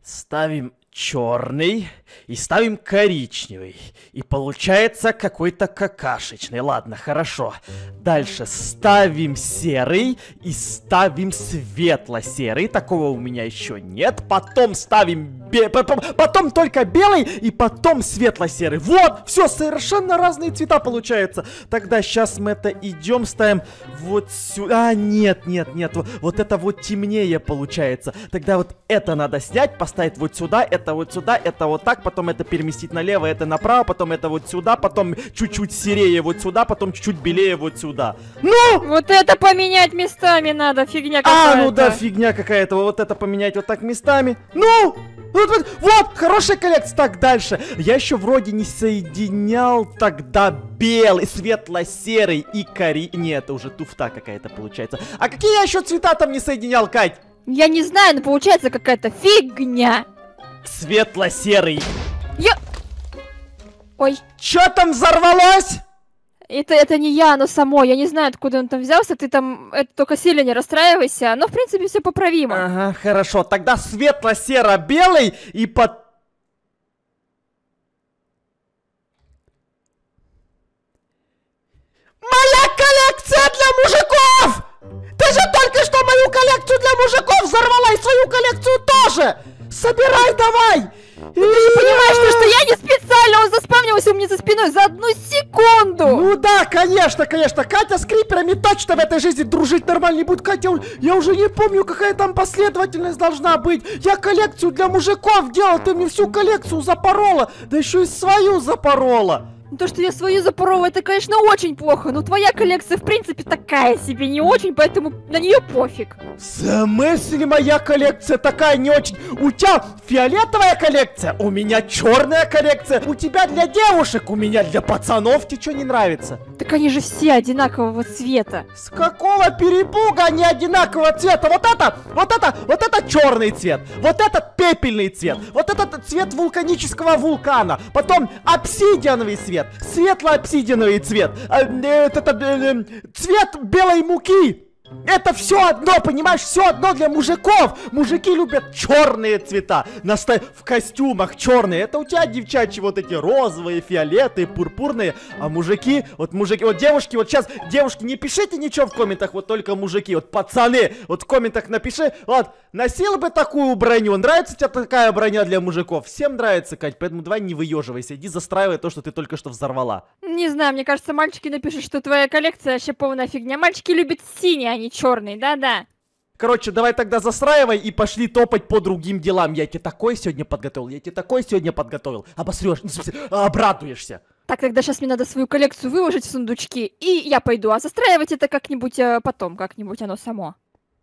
Ставим черный и ставим коричневый. И получается какой-то какашечный. Ладно, хорошо. Дальше ставим серый и ставим светло-серый. Такого у меня еще нет. Потом ставим потом только белый и потом светло-серый. Вот, все, совершенно разные цвета получаются. Тогда сейчас мы это идем ставим вот сюда. А, нет. Вот это вот темнее получается. Тогда вот это надо снять, поставить вот сюда, это вот так, потом это переместить налево, это направо, потом это вот сюда, потом чуть-чуть серее вот сюда, потом чуть-чуть белее вот сюда. Ну! Вот это поменять местами надо, фигня какая-то. А, ну да, фигня какая-то. Вот это поменять вот так местами. Ну! Вот, хорошая коллекция. Так, дальше. Я еще вроде не соединял тогда белый, светло-серый и Нет, это уже туфта какая-то получается. А какие я еще цвета там не соединял, Кать? Я не знаю, но получается какая-то фигня. Светло-серый. Ой. Чё там взорвалось? Это не я, оно само. Я не знаю, откуда он там взялся. Ты там только сильно не расстраивайся. Но, в принципе, все поправимо. Ага, хорошо. Тогда светло-серо-белый и под... Моя коллекция для мужиков! Ты же только что мою коллекцию для мужиков взорвала и свою коллекцию тоже! Собирай давай! Ты же понимаешь, что я не специально, он заспавнился у меня за спиной за 1 секунду! Ну да, конечно. Катя с криперами точно в этой жизни дружить нормально не будет. Катя, я уже не помню, какая там последовательность должна быть. Я коллекцию для мужиков делал, ты мне всю коллекцию запорола. Да еще и свою запорола. То, что я свою запорола, это, конечно, очень плохо, но твоя коллекция, в принципе, такая себе не очень, поэтому на нее пофиг. В смысле моя коллекция такая не очень? У тебя фиолетовая коллекция, у меня черная коллекция, у тебя для девушек, у меня для пацанов. Тебе что не нравится? Так они же все одинакового цвета. С какого перепуга они одинакового цвета? Вот это черный цвет, вот этот пепельный цвет, вот этот цвет вулканического вулкана, потом обсидиановый цвет, светло-обсидиановый цвет, цвет белой муки. Это все одно, понимаешь, все одно для мужиков. Мужики любят черные цвета. В костюмах черные. Это у тебя девчачьи вот эти розовые, фиолетовые, пурпурные. А мужики, вот девушки, вот сейчас, девушки, не пишите ничего в комментах, вот только мужики, вот пацаны, вот в комментах напиши, вот, носил бы такую броню. Нравится тебе такая броня для мужиков? Всем нравится, Кать, поэтому давай не выеживайся, иди застраивай то, что ты только что взорвала. Не знаю, мне кажется, мальчики напишут, что твоя коллекция вообще полная фигня. Мальчики любят синий, а не черный, да-да. Короче, давай тогда застраивай и пошли топать по другим делам. Я тебе такое сегодня подготовил, Обосрешь, обрадуешься. Так, тогда сейчас мне надо свою коллекцию выложить в сундучки, и я пойду. А застраивать это как-нибудь потом, как-нибудь оно само.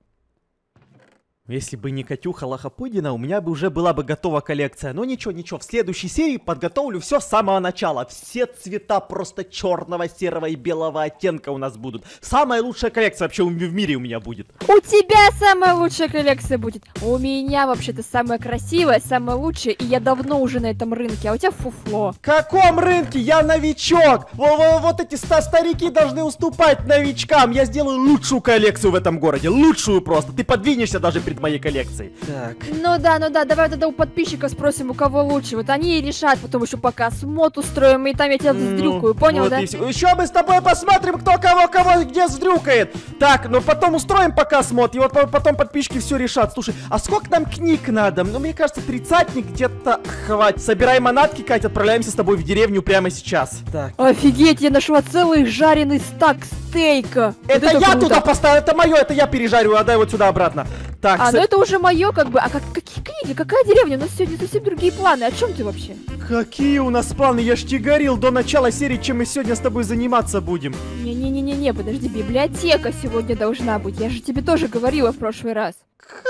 Если бы не Катюха Лохопудина, у меня бы уже была бы готова коллекция. Но ничего, в следующей серии подготовлю все с самого начала. Все цвета просто черного, серого и белого оттенка у нас будут. Самая лучшая коллекция вообще в мире у меня будет. У тебя самая лучшая коллекция будет. У меня вообще-то самая красивая, самая лучшая, и я давно уже на этом рынке, а у тебя фуфло. В каком рынке? Я новичок. Вот эти старики должны уступать новичкам. Я сделаю лучшую коллекцию в этом городе. Лучшую просто. Ты подвинешься даже перед моей коллекцией. Так. Ну да, давай тогда у подписчиков спросим, у кого лучше. Вот они и решат, потом еще пока смот устроим, и там я тебя вздрюкаю, понял, вот да? Еще мы с тобой посмотрим, кто кого где вздрюкает. Так, ну потом устроим пока смот, и вот потом подписчики все решат. Слушай, а сколько нам книг надо? Ну, мне кажется, 30-ник где-то хватит. Собирай манатки, Катя, отправляемся с тобой в деревню прямо сейчас. Так. Офигеть, я нашла целый жареный стак стейка. Это вот я круто. туда поставил, это мое, это я пережарю, отдай вот сюда обратно. Так, ну это уже мое, как бы. А какие книги? Какая деревня? У нас сегодня совсем другие планы. О чем ты вообще? Какие у нас планы? Я ж тебе говорил до начала серии, чем мы сегодня с тобой заниматься будем. Не, подожди, библиотека сегодня должна быть. Я же тебе тоже говорила в прошлый раз. Кого?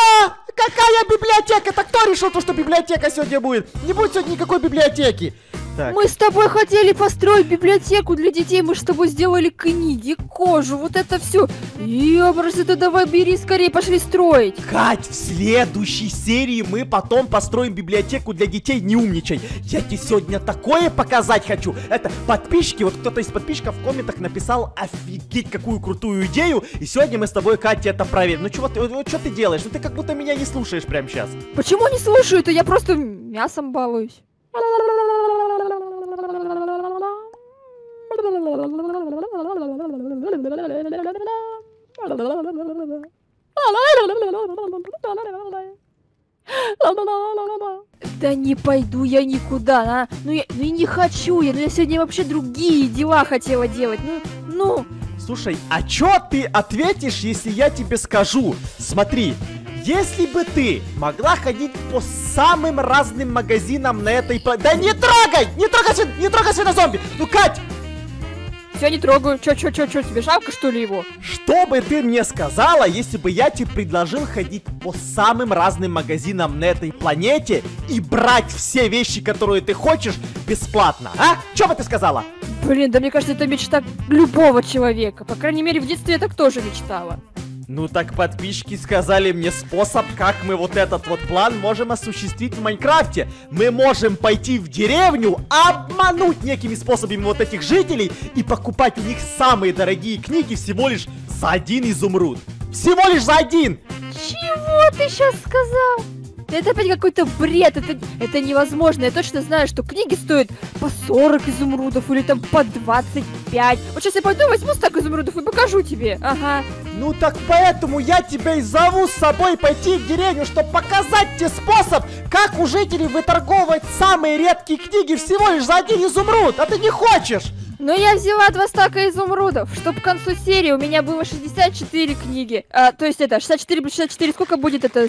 Какая библиотека? Это кто решил, что библиотека сегодня будет? Не будет сегодня никакой библиотеки. Так. Мы с тобой хотели построить библиотеку для детей, мы же с тобой сделали книги, кожу, вот это все. Ёбрось, это давай бери скорее, пошли строить. Кать, в следующей серии мы потом построим библиотеку для детей, не умничай. Я тебе сегодня такое показать хочу. Это подписчики, вот кто-то из подписчиков в комментах написал офигеть какую крутую идею. И сегодня мы с тобой, Катя, это проверим. Ну чего ты делаешь? Ну ты как будто меня не слушаешь прямо сейчас. Почему не слушаю-то? Я просто мясом балуюсь. Да не пойду я никуда, ну я не хочу я, я сегодня вообще другие дела хотела делать, ну. Слушай, а чё ты ответишь, если я тебе скажу? Смотри, если бы ты могла ходить по самым разным магазинам на этой планете... Да не трогай свинозомби! Ну, Кать! Все, не трогаю. Чё, тебе жалко, что ли, его? Что бы ты мне сказала, если бы я тебе предложил ходить по самым разным магазинам на этой планете и брать все вещи, которые ты хочешь, бесплатно, а? Чё бы ты сказала? Блин, да мне кажется, это мечта любого человека. По крайней мере, в детстве я так тоже мечтала. Ну так подписчики сказали мне способ, как мы вот этот вот план можем осуществить в Майнкрафте. Мы можем пойти в деревню, обмануть некими способами вот этих жителей и покупать у них самые дорогие книги всего лишь за 1 изумруд. Всего лишь за 1! Чего ты сейчас сказал? Это опять какой-то бред, это невозможно. Я точно знаю, что книги стоят по 40 изумрудов или там по 25. Вот сейчас я пойду возьму стак изумрудов и покажу тебе. Ага. Ну так поэтому я тебя и зову с собой пойти в деревню, чтобы показать тебе способ, как у жителей выторговывать самые редкие книги всего лишь за 1 изумруд. А ты не хочешь? Но я взяла 2 стака изумрудов, чтобы к концу серии у меня было 64 книги. То есть это 64 плюс 64, сколько будет это?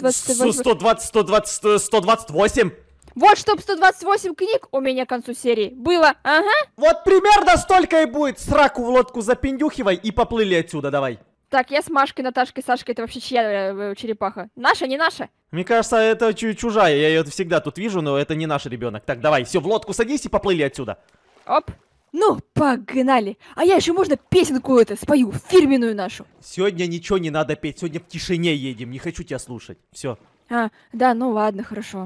128. Вот, чтобы 128 книг у меня к концу серии было, ага. Вот примерно столько и будет. Сраку в лодку запиндюхивай и поплыли отсюда, давай. Так, я с Машкой, Наташкой, Сашкой, это вообще чья черепаха? Наша, не наша? Мне кажется, это чужая, я ее всегда тут вижу, но это не наш ребенок. Так, давай, все, в лодку садись и поплыли отсюда. Оп. Ну, погнали! А я еще можно песенку спою, фирменную нашу. Сегодня ничего не надо петь, сегодня в тишине едем, не хочу тебя слушать. Все. Да, ну ладно, хорошо.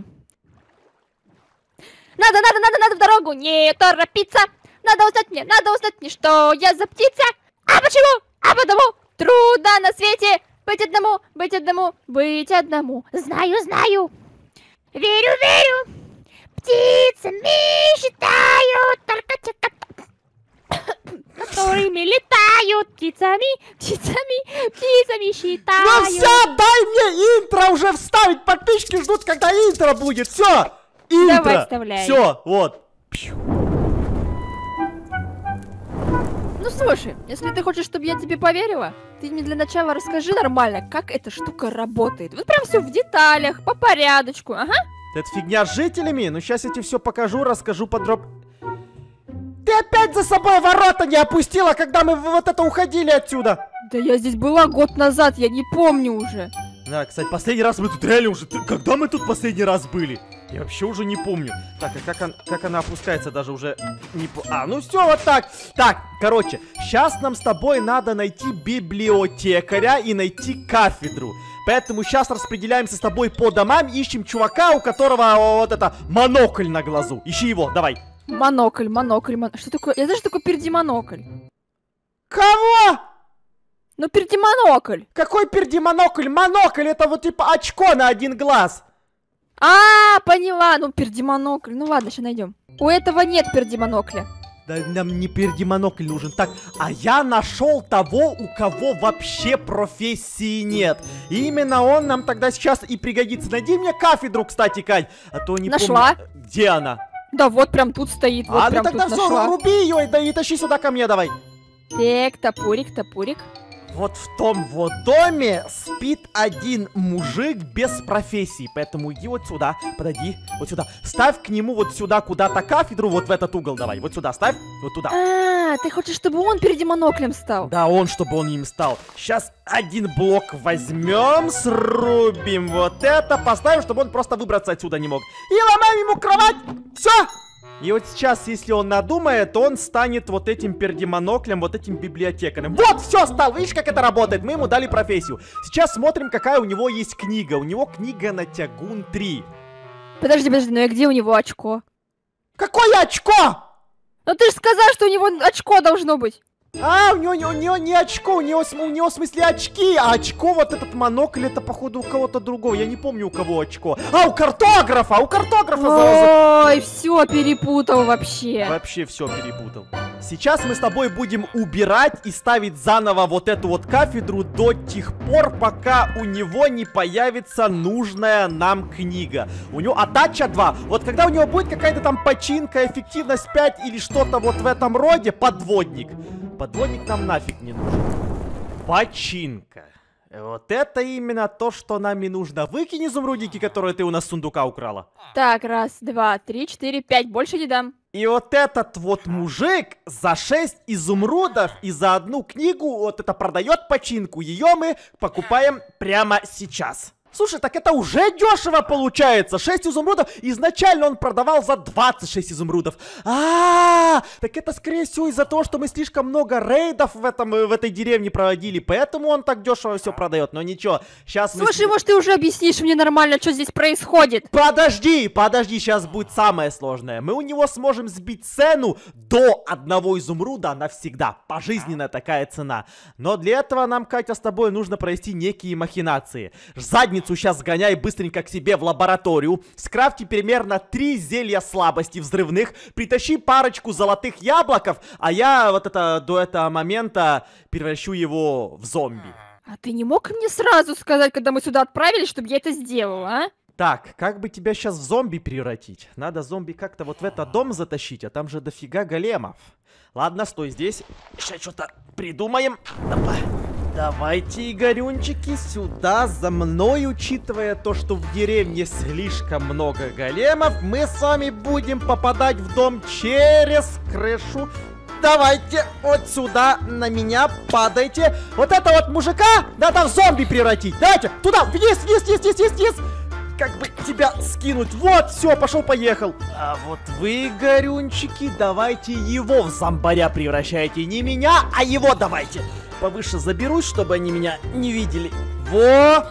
Надо в дорогу не торопиться. Надо узнать мне, что я за птица. А почему? А потому трудно на свете быть одному. Знаю. Верю. Птицами считают только те, которыми летают. Птицами считают. Ну все, дай мне интро уже вставить. Подписчики ждут, когда интро будет. Все, интро. Давай вставляй. Все, вот. Ну слушай, если ты хочешь, чтобы я тебе поверила, ты мне для начала расскажи нормально, как эта штука работает. Вот прям все в деталях, по порядочку, ага. Это фигня с жителями? Ну сейчас я тебе все покажу, расскажу подробно. Ты опять за собой ворота не опустила, когда мы вот это уходили отсюда. Да я здесь была год назад, я не помню уже. Да, кстати, последний раз мы тут реально уже... Когда мы тут последний раз были? Я вообще уже не помню. Так, а как она опускается, даже уже не помню. Ну все, вот так. Так, короче, сейчас нам с тобой надо найти библиотекаря и найти кафедру. Поэтому сейчас распределяемся с тобой по домам, ищем чувака, у которого вот это монокль на глазу. Ищи его, давай. Монокль. Что такое? Я знаю, что такое пердимонокль. Кого? Ну, пердимонокль. Какой пердимонокль? Монокль это вот типа очко на 1 глаз. Поняла. Ну, пердимонокль. Ну ладно, сейчас найдем. У этого нет пердимонокля. Да нам не пердимонокль нужен. Так, а я нашел того, у кого вообще профессии нет. И именно он нам тогда сейчас и пригодится. Найди мне кафедру, кстати, Кать. А то не Нашла. помню. Где она? Да вот прям тут стоит. Вот ну прям тогда тут все, нашла. руби ее и тащи сюда ко мне, давай. Так, топорик. Вот в том вот доме спит один мужик без профессии. Поэтому иди вот сюда, подойди, вот сюда. Ставь к нему вот сюда куда-то кафедру, вот в этот угол давай. Вот сюда ставь, вот туда. Ты хочешь, чтобы он пердимоноклем стал? Да, чтобы он им стал. Сейчас 1 блок возьмем, срубим вот это, поставим, чтобы он просто выбраться отсюда не мог. И ломаем ему кровать. Все. И вот сейчас, если он надумает, он станет вот этим пердемоноклем, вот этим библиотекарем. Вот, все, стал. Видишь, как это работает? Мы ему дали профессию. Сейчас смотрим, какая у него есть книга. У него книга на Тягун 3. Подожди, ну и где у него очко? Какое очко? Ну ты же сказал, что у него очко должно быть. А, у него не очко, у него в смысле очки, а очко вот этот монокль, это походу у кого-то другого, я не помню у кого очко. А, у картографа. Ой, все перепутал вообще. Вообще все перепутал. Сейчас мы с тобой будем убирать и ставить заново вот эту вот кафедру до тех пор, пока у него не появится нужная нам книга. У него отдача 2. Вот когда у него будет какая-то там починка, эффективность 5 или что-то вот в этом роде, подводник. Подводник нам нафиг не нужен. Починка. Вот это именно то, что нам и нужно. Выкинь изумрудики, которые ты у нас с сундука украла. Так, 1, 2, 3, 4, 5. Больше не дам. И вот этот вот мужик за 6 изумрудов и за 1 книгу вот это продает починку. Ее мы покупаем прямо сейчас. Слушай, так это уже дешево получается. 6 изумрудов. Изначально он продавал за 26 изумрудов. Так это скорее всего из-за того, что мы слишком много рейдов в этой деревне проводили. Поэтому он так дешево все продает. Но ничего, сейчас мы... Слушай, может ты уже объяснишь мне нормально, что здесь происходит? Подожди, сейчас будет самое сложное. Мы у него сможем сбить цену до 1 изумруда навсегда. Пожизненная такая цена. Но для этого нам, Катя, с тобой нужно провести некие махинации. Задницу сейчас сгоняй быстренько к себе в лабораторию, скрафти примерно 3 зелья слабости взрывных, притащи парочку золотых яблоков, а я вот это до этого момента превращу его в зомби. А ты не мог мне сразу сказать, когда мы сюда отправились, чтобы я это сделала, а? Так, как бы тебя сейчас в зомби превратить? Надо зомби как-то вот в этот дом затащить, а там же дофига големов. Ладно, стой здесь. Сейчас что-то придумаем. Давайте, Игорюнчики, сюда за мной. Учитывая то, что в деревне слишком много големов, мы с вами будем попадать в дом через крышу. Давайте вот сюда на меня падайте. Вот это вот мужика надо в зомби превратить. Давайте, туда, вниз. Как бы тебя скинуть. Вот, все, пошел-поехал. А вот вы, Горюнчики, давайте его в зомбаря превращайте. Не меня, а его давайте. Повыше заберусь, чтобы они меня не видели. Вот.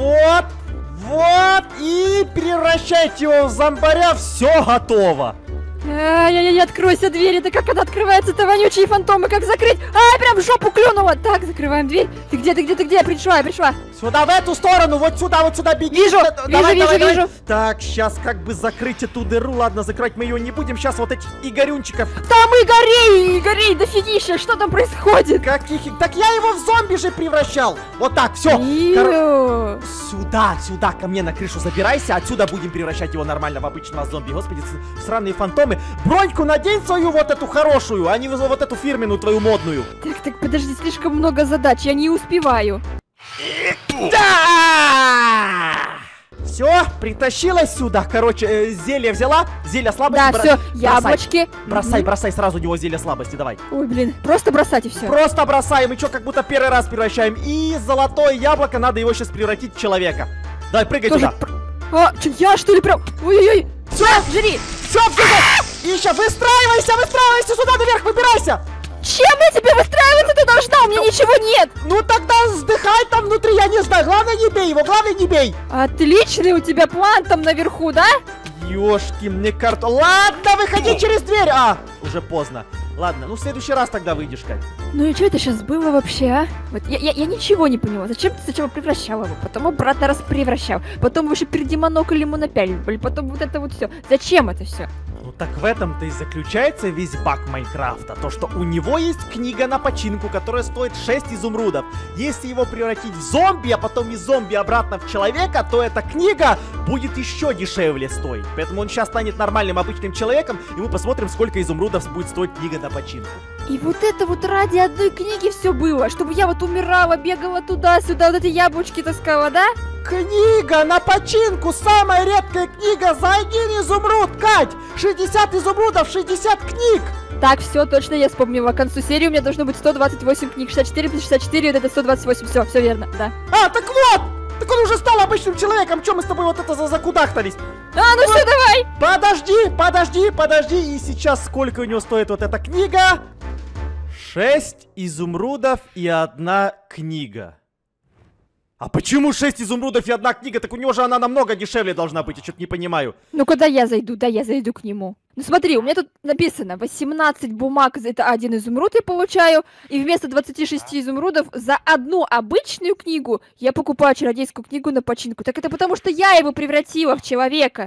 И превращайте его в зомбаря. Все готово. Ай-яй-яй, откройся дверь. Это как она открывается, это вонючие фантомы, как закрыть? Ай, прям в жопу клюнула. Так, закрываем дверь. Ты где? Я пришла. Сюда, в эту сторону, вот сюда беги. Вижу. Вижу. Так, сейчас как бы закрыть эту дыру. Ладно, закрыть мы ее не будем. Сейчас вот этих Игорюнчиков. Там Игорей, дофигища. Что там происходит? Каких? Так я его в зомби же превращал. Вот так, все. Сюда, ко мне на крышу забирайся. Отсюда будем превращать его нормально в обычного зомби. Господи, сраные фантомы. Броньку надень свою вот эту хорошую, а не вот эту фирменную твою модную. Так, подожди, слишком много задач, я не успеваю. Да! Все, притащилась сюда. Короче, зелье взяла, зелье слабости. Да, все, яблочки. Бросай сразу у него зелье слабости, давай. Ой, блин, просто бросать и все. Просто бросаем, и что, как будто первый раз превращаем. И золотое яблоко, надо его сейчас превратить в человека. Давай, прыгай туда. Я что ли прям? Ой-ой-ой. Все, жри! Все, Ища, выстраивайся сюда наверх, выбирайся! Чем я тебе выстраиваться ты должна? У меня ничего нет! Ну тогда вздыхай там внутри, я не знаю, главное не бей его, Отличный у тебя план там наверху, да? Ёшки, мне карту. Ладно, выходи через дверь! Уже поздно. Ладно, ну в следующий раз тогда выйдешь, Кать. Ну и что это сейчас было вообще, а? Вот я ничего не поняла. Зачем ты сначала превращал его, потом обратно раз превращал, потом еще пердемонокль ему напялили, потом вот это вот все. Зачем это все? Ну так в этом-то и заключается весь баг Майнкрафта. То, что у него есть книга на починку, которая стоит 6 изумрудов. Если его превратить в зомби, а потом из зомби обратно в человека, то эта книга будет еще дешевле стоить. Поэтому он сейчас станет нормальным обычным человеком, и мы посмотрим, сколько изумрудов будет стоить книга на починку. И вот это вот ради одной книги все было, чтобы я вот умирала, бегала туда-сюда, вот эти яблочки таскала, да? Книга на починку, самая редкая книга за 1 изумруд, Кать! 60 изумрудов, 60 книг! Так, все, точно я вспомнила. К концу серии у меня должно быть 128 книг, 64 плюс 64, вот это 128, все верно, да. Так вот! Так он уже стал обычным человеком, чем мы с тобой вот это закудахтались? А, ну все, давай! Подожди, и сейчас сколько у него стоит вот эта книга? 6 изумрудов и 1 книга. А почему 6 изумрудов и 1 книга? Так у него же она намного дешевле должна быть, я что-то не понимаю. Ну-ка, я зайду к нему. Ну смотри, у меня тут написано 18 бумаг, это 1 изумруд я получаю, и вместо 26 изумрудов за 1 обычную книгу я покупаю чародейскую книгу на починку. Так это потому, что я его превратила в человека.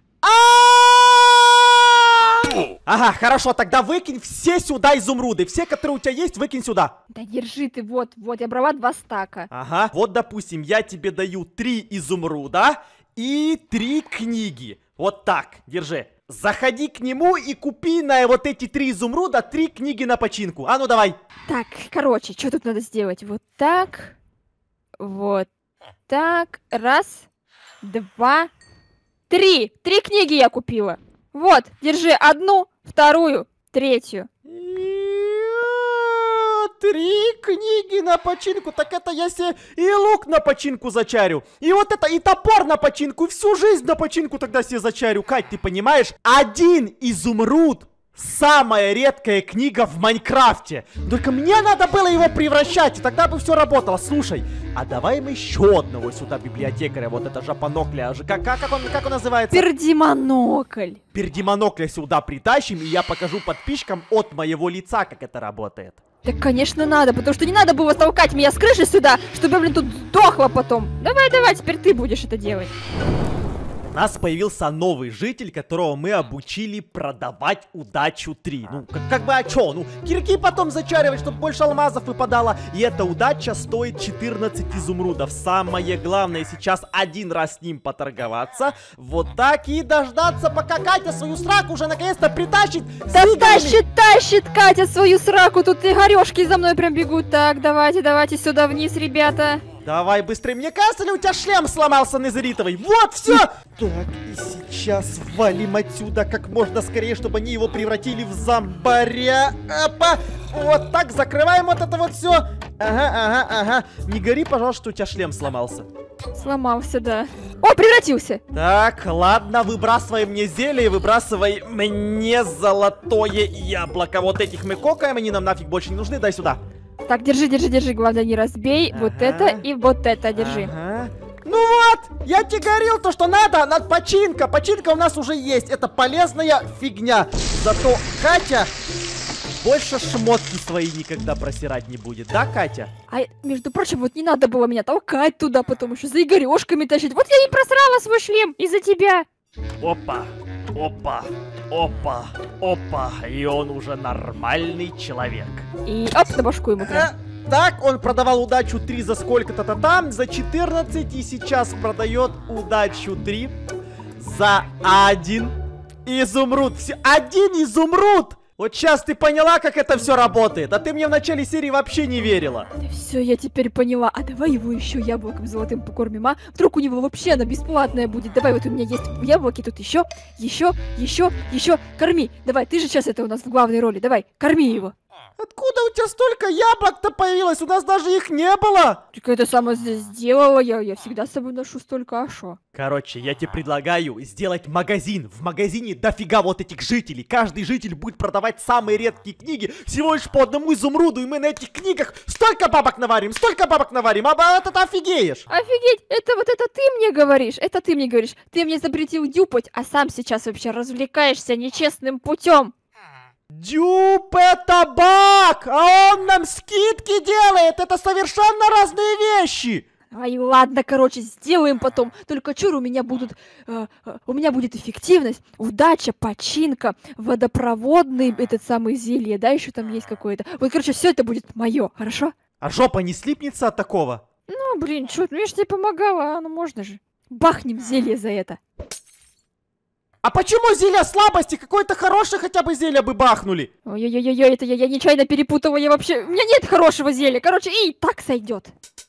Ага, хорошо, тогда выкинь все сюда изумруды. Все, которые у тебя есть, выкинь сюда. Да держи ты, вот, я брала 2 стака. Ага, вот, допустим, я тебе даю 3 изумруда и 3 книги. Вот так, держи. Заходи к нему и купи на вот эти 3 изумруда 3 книги на починку. А ну давай. Так, короче, что тут надо сделать? Вот так. Вот так. 1, 2, 3. 3 книги я купила. Вот, держи 1, 2, 3. 3 книги на починку, так это я себе и лук на починку зачарю. И вот это, и топор на починку, и всю жизнь на починку тогда себе зачарю. Кать, ты понимаешь? 1 изумруд. Самая редкая книга в Майнкрафте. Только мне надо было его превращать, и тогда бы все работало. Слушай, а давай мы еще одного сюда библиотекаря, вот это жопонокля. Как он называется? Пердимонокль. Пердимонокля сюда притащим, и я покажу подписчикам от моего лица, как это работает. Так, конечно, надо, потому что не надо было толкать меня с крыши сюда, чтобы я, блин, тут сдохла потом. Давай, теперь ты будешь это делать. У нас появился новый житель, которого мы обучили продавать удачу 3. Ну, как бы, а чё? Ну, кирки потом зачаривать, чтобы больше алмазов выпадало. И эта удача стоит 14 изумрудов. Самое главное сейчас 1 раз с ним поторговаться. Вот так и дождаться, пока Катя свою сраку уже наконец-то притащит. Да тащит Катя свою сраку, тут и горёшки за мной прям бегут. Так, давайте сюда вниз, ребята. Давай быстрее. Мне кажется, ли у тебя шлем сломался незритовый? Вот, все. Так, и сейчас валим отсюда как можно скорее, чтобы они его превратили в зомбаря. Опа. Вот так, закрываем вот это вот все. Ага. Не гори, пожалуйста, что у тебя шлем сломался. Сломался, да. О, превратился. Так, ладно, выбрасывай мне зелье, выбрасывай мне золотое яблоко. Вот этих мы кокаем, они нам нафиг больше не нужны. Дай сюда. Так, держи, главное не разбей. Вот это и вот это держи. Ага. Ну вот, я тебе говорил то, что надо, починка. Починка у нас уже есть, это полезная фигня. Зато Катя больше шмотки свои никогда просирать не будет, да, Катя? А, между прочим, вот не надо было меня толкать туда, потом еще за игорешками тащить. Вот я и просрала свой шлем из-за тебя. Опа. И он уже нормальный человек. И оп, на башку ему прям. Так, он продавал удачу 3 за сколько-то там, за 14, и сейчас продает удачу 3 за 1 изумруд. 1 изумруд! Вот сейчас ты поняла, как это все работает, а ты мне в начале серии вообще не верила. Да все, я теперь поняла. А давай его еще яблоком золотым покормим, а? Вдруг у него вообще она бесплатная будет. Давай, вот у меня есть яблоки, тут еще. Корми. Давай, ты же сейчас это у нас в главной роли. Давай, корми его. Откуда у тебя столько яблок-то появилось? У нас даже их не было. Ты это сама сделала, я всегда с собой ношу столько, а шо? Короче, я тебе предлагаю сделать магазин. В магазине дофига вот этих жителей. Каждый житель будет продавать самые редкие книги всего лишь по 1 изумруду. И мы на этих книгах столько бабок наварим, а ты офигеешь. Офигеть, это ты мне говоришь, Ты мне запретил дюпать, а сам сейчас вообще развлекаешься нечестным путем. Дюп это баг, а он нам скидки делает, это совершенно разные вещи. Ай, ладно, короче, сделаем потом. Только чур, у меня будет эффективность, удача, починка, водопроводный этот самый зелье, да, еще там есть какое-то. Вот, короче, все это будет мое, хорошо? А жопа не слипнется от такого? Ну, блин, чё, я ж тебе помогала, ну можно же. Бахнем зелье за это. А почему зелье слабости? Какое-то хорошее хотя бы зелье бы бахнули. Ой-ой-ой, это я нечаянно перепутала, у меня нет хорошего зелья. Короче, и так сойдет.